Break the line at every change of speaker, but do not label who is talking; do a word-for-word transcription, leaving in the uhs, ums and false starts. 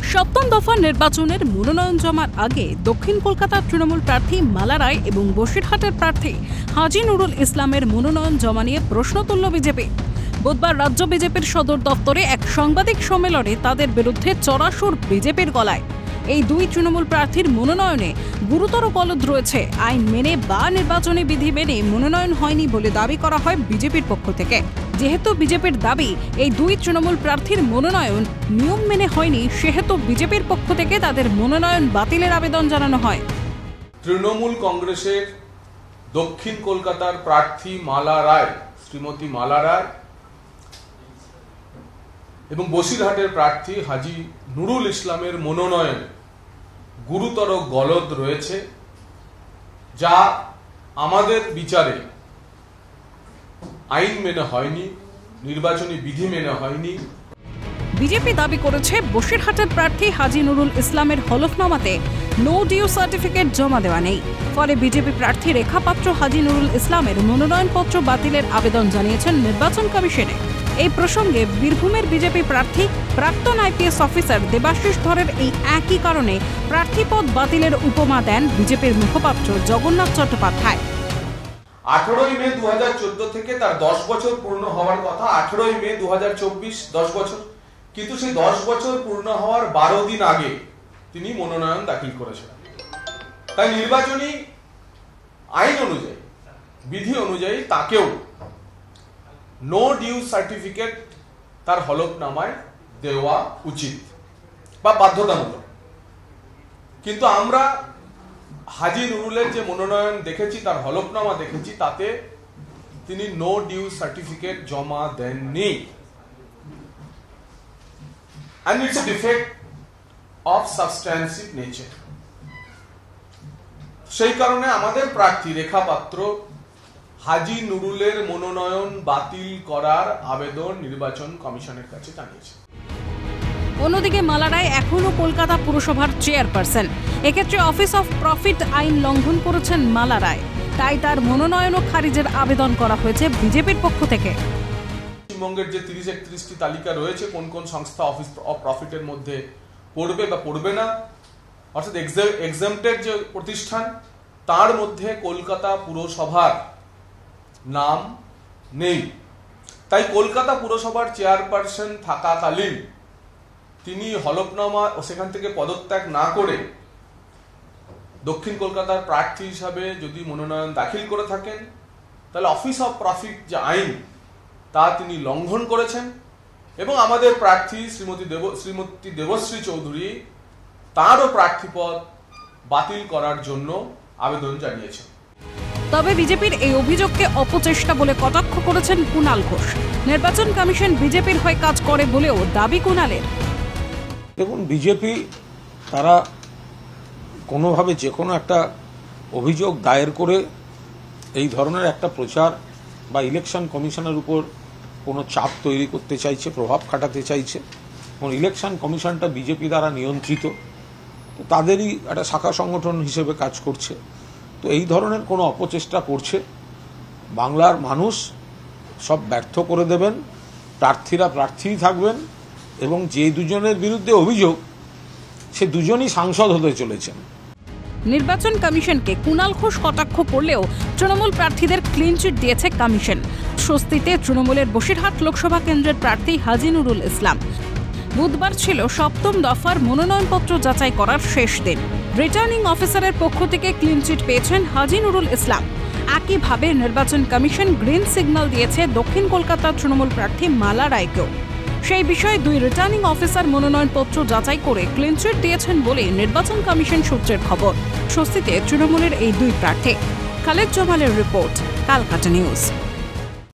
সপ্তম দফা নির্বাচনের মনোনয়ন জমার আগে দক্ষিণ কলকাতার তৃণমূল প্রার্থী মালা রায় এবং বসিরহাটের প্রার্থী হাজী নুরুল ইসলামের মনোনয়ন জমা নিয়ে প্রশ্ন তুলল বিজেপি। বুধবার রাজ্য বিজেপির সদর দপ্তরে এক সাংবাদিক সম্মেলনে তাদের বিরুদ্ধে চড়া সুর বিজেপির গলায়। এই দুই তৃণমূল প্রার্থীর মনোনয়নে গুরুতর গলদ রয়েছে। আইন মেনে বা নির্বাচনী বিধি মেনে মনোনয়ন হয়নি বলে দাবি করা হয় বিজেপির পক্ষ থেকে। যেহেতু বিজেপির দাবি এই দুই তৃণমূল প্রার্থীর মনোনয়ন নিয়ম মেনে হয়নি, সেহেতু বিজেপির পক্ষ থেকে তাদের মনোনয়ন বাতিলের আবেদন জানানো হয়।
তৃণমূল কংগ্রেসের দক্ষিণ কলকাতার প্রার্থী মালা রায়, শ্রীমতী মালা রায় এবং বসিরহাটের প্রার্থী হাজী নুরুল ইসলামের মনোনয়ন গুরুতর গলদ রয়েছে, যা আমাদের বিচারে আইন মেনে হয়নি, নির্বাচনী বিধি মেনে হয়নি।
বিজেপি দাবি করেছে বসিরহাটের প্রার্থী হাজী নুরুল ইসলামের হলফনামাতে নো ডিউ সার্টিফিকেট জমা দেওয়া নেই। ফলে বিজেপি প্রার্থী রেখা পাত্র হাজী নুরুল ইসলামের মনোনয়নপত্র বাতিলের আবেদন জানিয়েছেন নির্বাচন কমিশনে। এই প্রসঙ্গে বীরভূমের বিজেপি প্রার্থী প্রাক্তন আইপিএস অফিসার দেবাশিস ধরের এই একই কারণে প্রার্থীপদ বাতিলের উপমা দেন বিজেপির মুখপাত্র জগন্নাথ চট্টোপাধ্যায়।
আঠারোই মে দু হাজার চোদ্দ থেকে তার দশ বছর পূর্ণ হওয়ার কথা, আঠারোই মে দু হাজার চব্বিশ দশ বছর, কিন্তু সেই দশ বছর পূর্ণ হওয়ার বারো দিন আগে তিনি মনোনয়ন দাখিল করেছেন। তাই নির্বাচনী আইন অনুযায়ী, বিধি অনুযায়ী তাকেও নো ডিউ সার্টিফিকেট তার হলফনামায় দেওয়া উচিত বা বাধ্যতামূলক। কিন্তু আমরা হাজী নুরুলের যে মনোনয়ন দেখেছি, তার হলফনামা দেখেছি, তাতে তিনি নো ডিউ সার্টিফিকেট জমা দেননি। And it's a defect of substantive nature. সেই কারণে আমাদের প্রার্থী রেখা পাত্র হাজী নুরুলের মনোনয়ন বাতিল করার আবেদন নির্বাচন কমিশনের কাছে জানিয়েছে।
অন্যদিকে মালা রায় এখনও কলকাতা পুরসভার চেয়ারপারসন। এক্ষেত্রে অফিস অফ প্রফিট আইন লঙ্ঘন করেছেন মালা রায়, তাই তার মনোনয়নও খারিজের আবেদন করা হয়েছে বিজেপির পক্ষ থেকে।
পশ্চিমবঙ্গের যে তিরিশ একত্রিশটি তালিকা রয়েছে, কোন কোন সংস্থা অফিস অফ প্রফিটের মধ্যে পড়বে বা পড়বে না, অর্থাৎ এক্সাম্পটেড যে প্রতিষ্ঠান, তার মধ্যে কলকাতা পুরসভার নাম নেই। তাই কলকাতা পুরসভার চেয়ারপারসন থাকাকালীন তিনি হলফনামা ও সেখান থেকে পদত্যাগ না করে দক্ষিণ কলকাতার প্রার্থী হিসাবে যদি মনোনয়ন দাখিল করে থাকেন, তাহলে অফিস অফ প্রফিট যে আইন তা তিনি লঙ্ঘন করেছেন এবং আমাদের প্রার্থী শ্রীমতী দেব শ্রীমতী দেবশ্রী চৌধুরী তারও প্রার্থীপদ বাতিল করার জন্য আবেদন জানিয়েছেন।
তবে বিজেপির এই অভিযোগকে অপচেষ্টা বলে কটাক্ষ করেছেন কুণাল ঘোষ। নির্বাচন কমিশন বিজেপির হয়ে কাজ করে বলেও দাবি কুণালের।
দেখুন, বিজেপি তারা কোনোভাবে যে কোনো একটা অভিযোগ দায়ের করে এই ধরনের একটা প্রচার বা ইলেকশন কমিশনের উপর কোনো চাপ তৈরি করতে চাইছে, প্রভাব খাটাতে চাইছে। এবং ইলেকশন কমিশনটা বিজেপি দ্বারা নিয়ন্ত্রিত, তো তাদেরই একটা শাখা সংগঠন হিসেবে কাজ করছে। তো এই ধরনের কোনো অপচেষ্টা করছে, বাংলার মানুষ সব ব্যর্থ করে দেবেন, প্রার্থীরা প্রার্থীই থাকবেন এবং যে দুজনের বিরুদ্ধে অভিযোগ সে দুজনই সাংসদ হতে চলেছেন।
নির্বাচন কমিশনকে কুণাল ঘোষ কটাক্ষ করলেও তৃণমূল প্রার্থীদের ক্লিনচিট দিয়েছে কমিশন। স্বস্তিতে তৃণমূলের বসিরহাট লোকসভা কেন্দ্রের প্রার্থী হাজী নুরুল ইসলাম। বুধবার ছিল সপ্তম দফার মনোনয়নপত্র যাচাই করার শেষ দিন। রিটার্নিং অফিসারের পক্ষ থেকে ক্লিনচিট পেয়েছেন হাজী নুরুল ইসলাম। একইভাবে নির্বাচন কমিশন গ্রিন সিগন্যাল দিয়েছে দক্ষিণ কলকাতার তৃণমূল প্রার্থী মালা রায়কেও। সেই বিষয়ে দুই রিটার্নিং অফিসার মনোনয়নপত্র যাচাই করে ক্লিনচিট দিয়েছেন বলে নির্বাচন কমিশন সূত্রের খবর। স্বস্তিতে তৃণমূলের এই দুই প্রার্থী। খালেদ জামালের রিপোর্ট, ক্যালকাটা নিউজ।